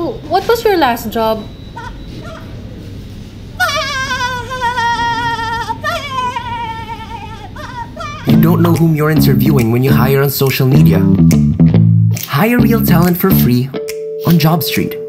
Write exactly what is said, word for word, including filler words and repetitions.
So, what was your last job? You don't know whom you're interviewing when you hire on social media. Hire real talent for free on JobStreet.